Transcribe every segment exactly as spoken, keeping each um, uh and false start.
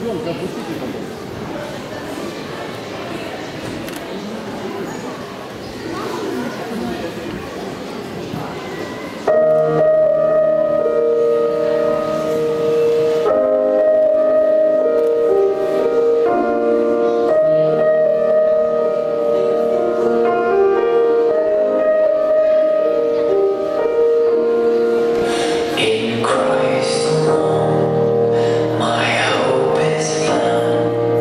ребенка опустите потом. In Christ alone, my hope is found.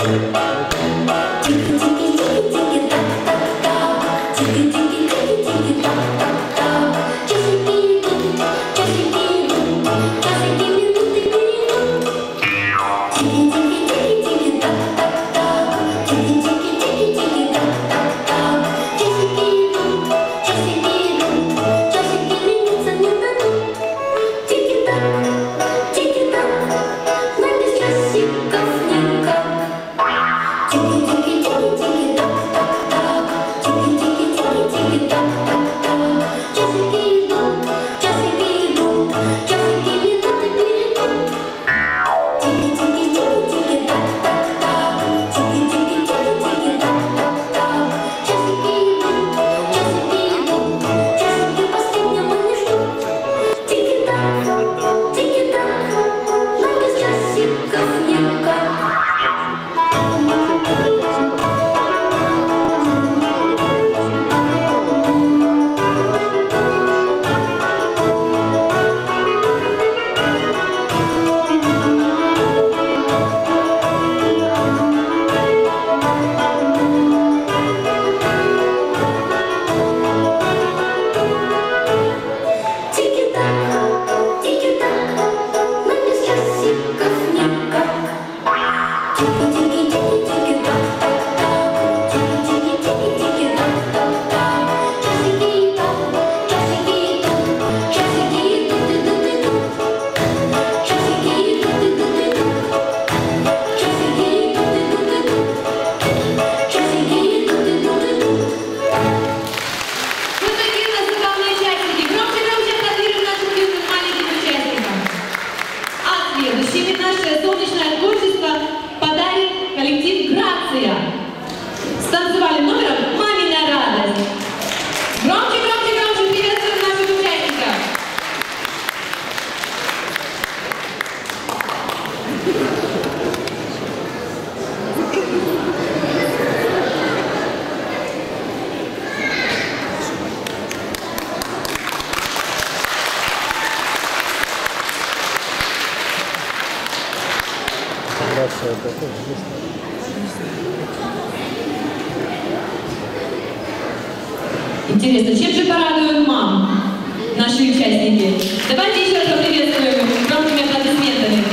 Интересно, чем же порадуют мам наши участники? Давайте еще раз поприветствуем громкими аплодисментами.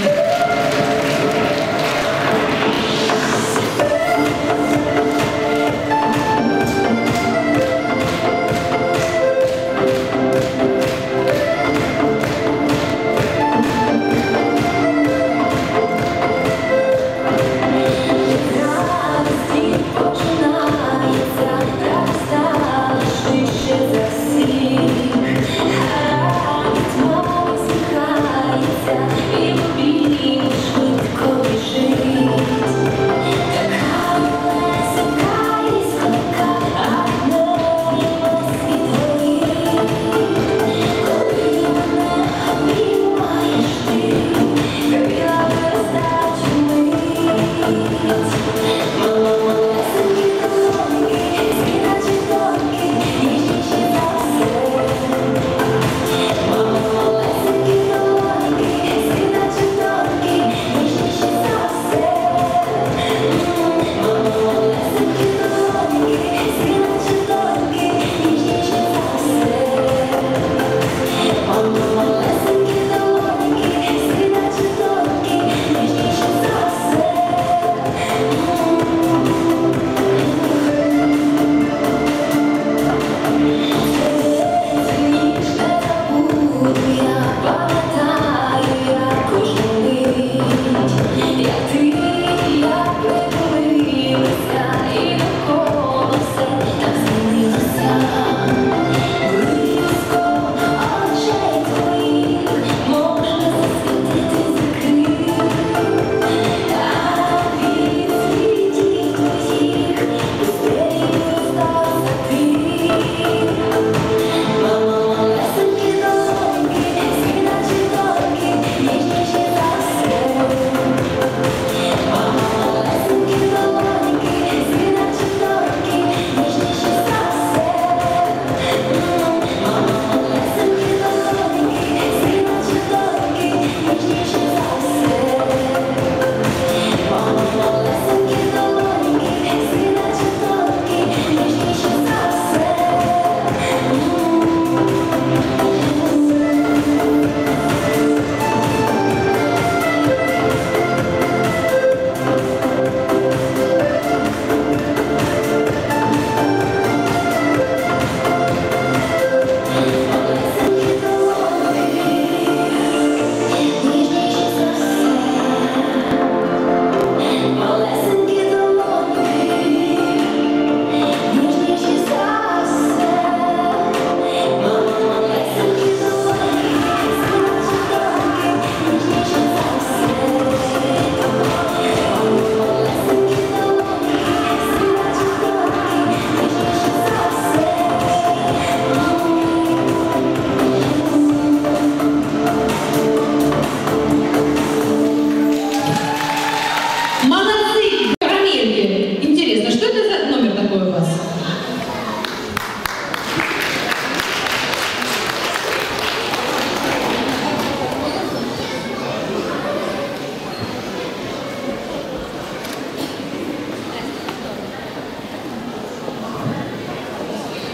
It will be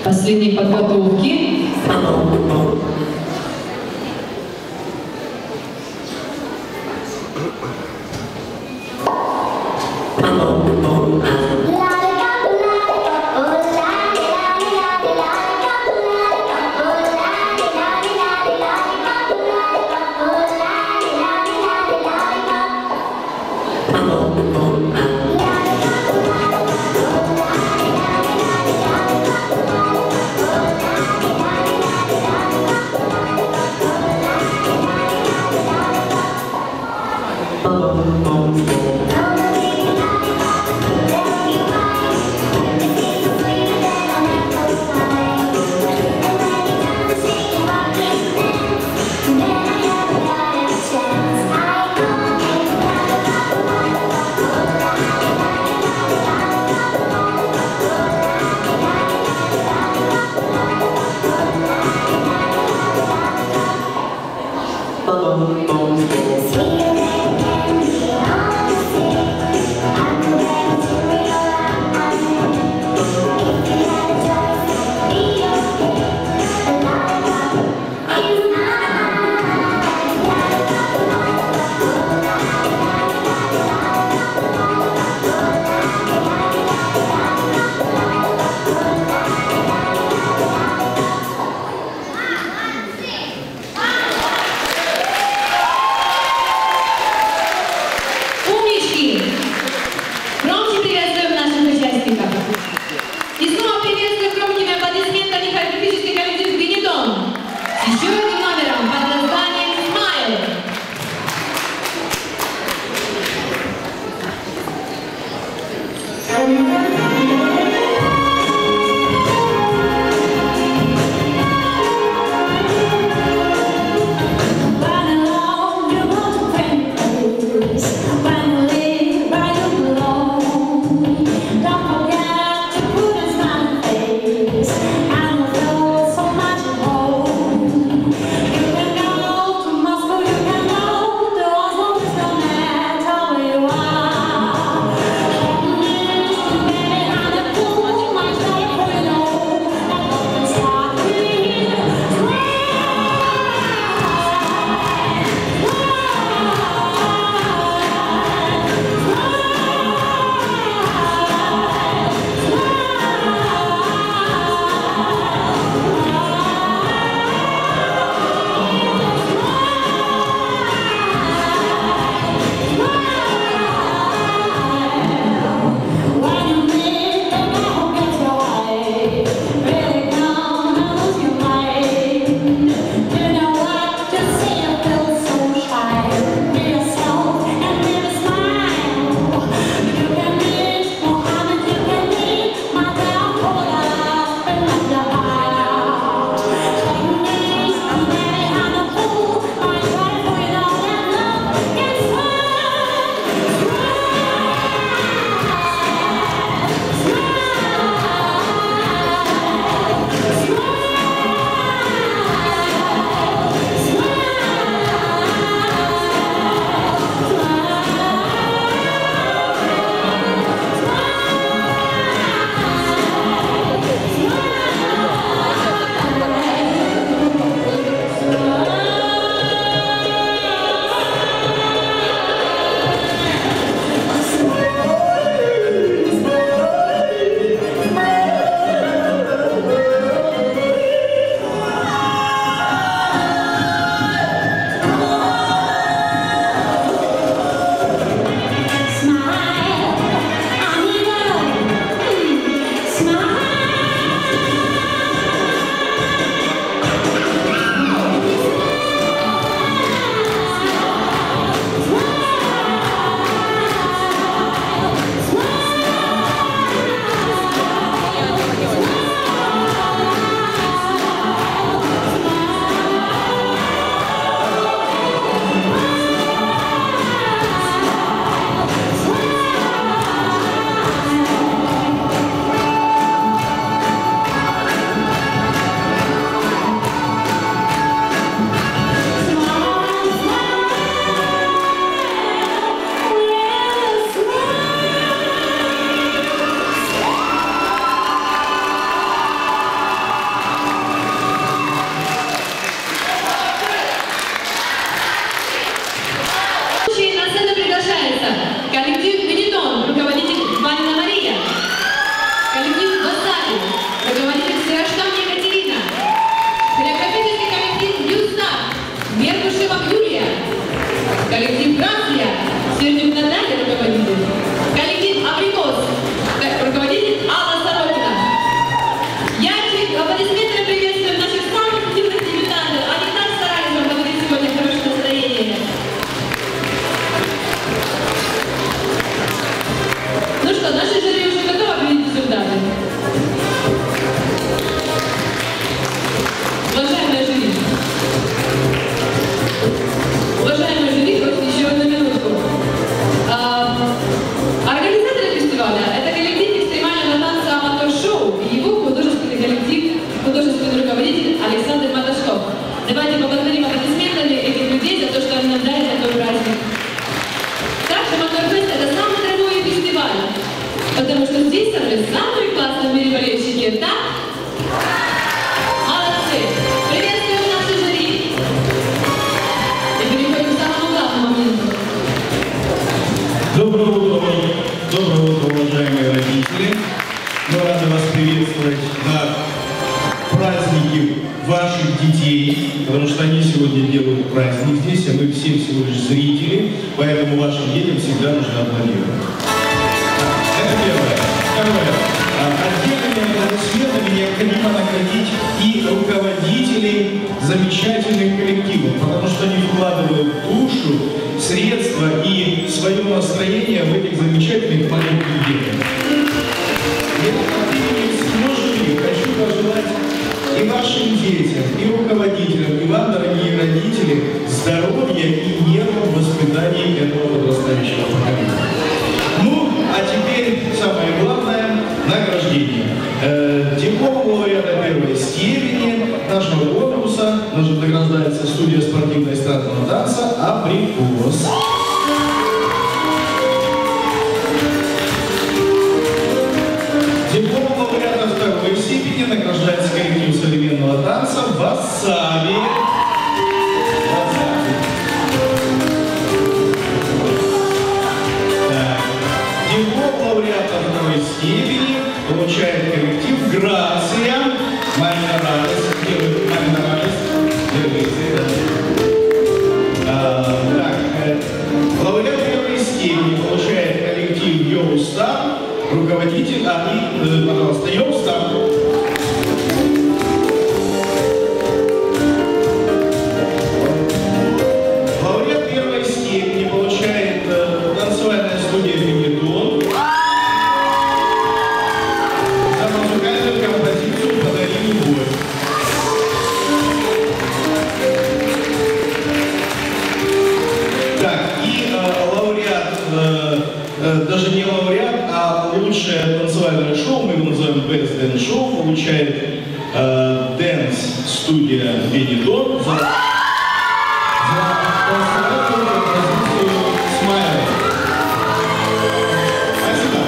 Последней подготовки. Then I have a chance. I go Потому что здесь собрались самые классные в мире болельщики, да? Молодцы! Приветствуем наши жюри! И переходим к самому главному моменту. Доброе утро, доброе утро, уважаемые родители! Мы рады вас приветствовать на празднике ваших детей, потому что они сегодня делают праздник здесь, а мы все всего лишь зрители, поэтому вашим детям всегда нужно аплодировать. Это первое. Второе. Отдельными аплодисментами необходимо наградить и руководителей замечательных коллективов, потому что они вкладывают душу, средства и свое настроение в этих замечательных маленьких детях. Я от имени всего жюри хочу пожелать и вашим детям, и руководителям, и вам, дорогие родители, здоровья и нервов в воспитании этого подрастающего поколения. Ну, а теперь самое главное – награждение. Э, диплом лауреата первой степени нашего конкурса награждается студия спортивно-эстрадного танца «Абрикос». Диплом лауреата второй степени награждается коллектив современного танца «Васаби». Диплом лауреата второй степени получает коллектив «Грация». Маме нравится, делает маме нравится. Так, лауреат первой степени получает коллектив «Йоустар». Руководитель, а и, пожалуйста, Йоустар. Лауреат первой степени получает танцевальная студия «Бенетон» за музыкальную композицию «Подари любовь». Так, и э, лауреат, э, э, даже не лауреат, а лучшее танцевальное шоу, мы его называем Best Dance Show, получает э, дэнс-студия «Бенетон» за, за танцевальную композицию «Смайл». Спасибо.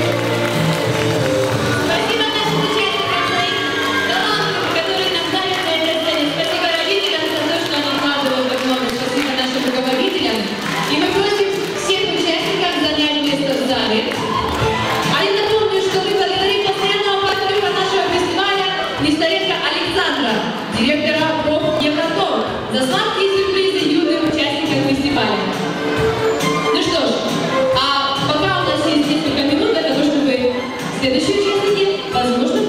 Спасибо нашим участникам за их таланты, которые нам дарят на этой сцене. Спасибо родителям за то, что они вкладывают так много. Спасибо нашим руководителям. И мы просим всех участников занять место в зале. А я напомню, что мы благодарим постоянного партнера нашего фестиваля Нестеренко Александра, директора «Профевротор», за сладкие сюрпризы юным участникам фестиваля. Ну что ж, а пока у нас есть несколько минут для того, чтобы следующие участники, возможно,